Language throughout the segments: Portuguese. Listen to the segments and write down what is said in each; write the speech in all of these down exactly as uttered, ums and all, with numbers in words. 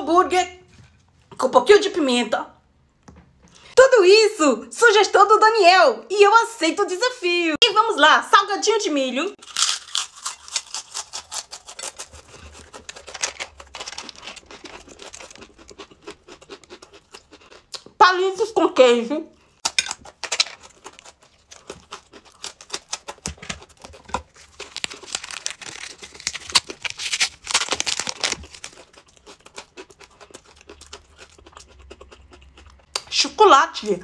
hambúrguer com um pouquinho de pimenta. Tudo isso, sugestão do Daniel, e eu aceito o desafio. E vamos lá, salgadinho de milho. Palitos com queijo. Chocolate.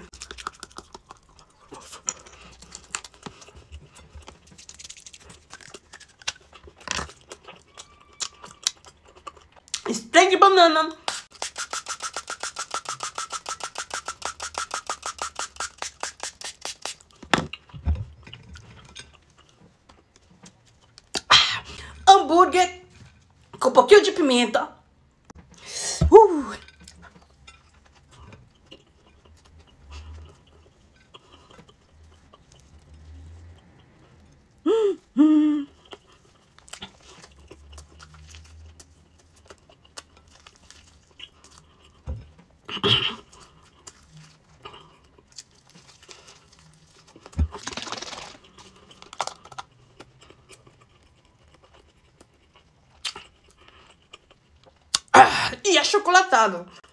Spray de banana. Ah, hambúrguer com um pouquinho de pimenta. Uh. Hum, hum. Ah, e achocolatado.